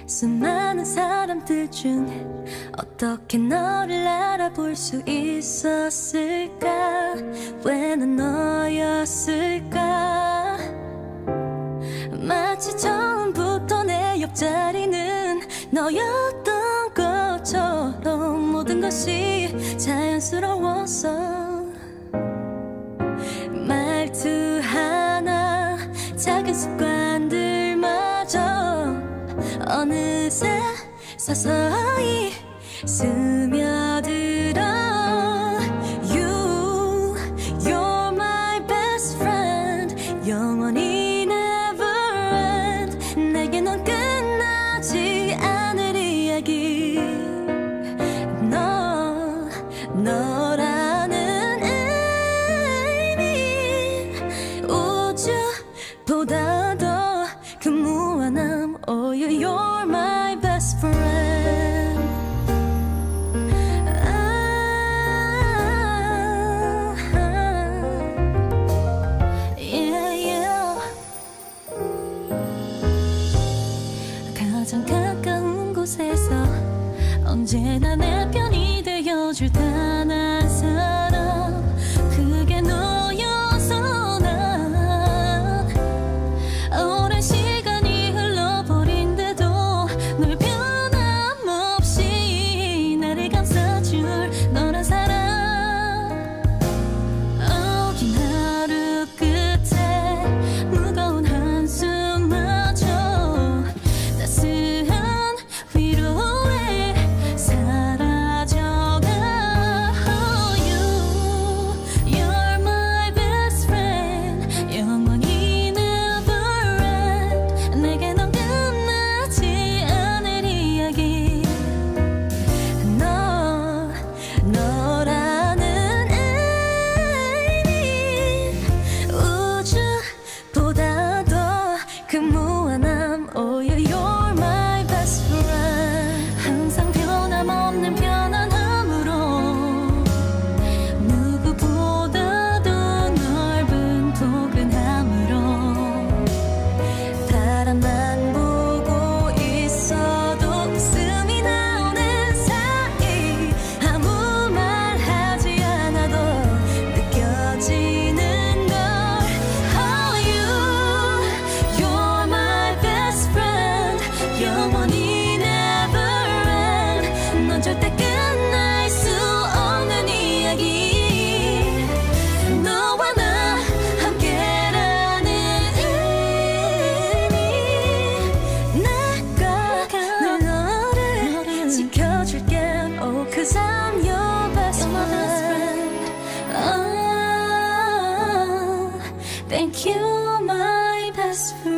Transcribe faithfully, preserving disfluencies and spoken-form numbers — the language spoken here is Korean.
수많은 사람들 중 어떻게 너를 알아볼 수 있었을까? 왜 난 너였을까? 마치 처음부터 내 옆자리는 너였던 것처럼 모든 것이 자연스러웠어. 말투 하나, 작은 습관들마저 어느새 서서히 스며들어. You, you're my best friend. 영원히 never end. 내게 넌 끝나지 않을 이야기. 너, 너라는 의미 우주보다 더 그 무한함. Oh, you're my best friend. 아, yeah, yeah. 가장 가까운 곳에서 언제나 내 편이 되어줄 단 한 사람, 그게 너여서 난 오랜 시간이 흘러버린데도 널 변함없이 나를 감싸줄 너란 사람. 어, 긴 하루 끝에 무거운 한숨마저 따스한 위로에 사라져가. Oh, you, you're my best friend. 영원히 never end. 내게 넌 끝나지 않을 이야기. 너, 너라는 의미 우주보다 더 그 무한함. Oh, yeah, you're my best friend. 항상 변함없는 편안함으로 누구보다도 넓은 포근함으로 바람만 보고 있어도 웃음이 나오는 사이 아무 말 하지 않아도 느껴지는 걸. Oh, you, you're my best friend. 영원히 never end. 넌 절대 끝날 수 없는 이야기. 너와 나 함께라는 의미. 내가 늘 너를 지켜줄게. Oh, cause I'm your best friend. Oh, thank you, my best friend.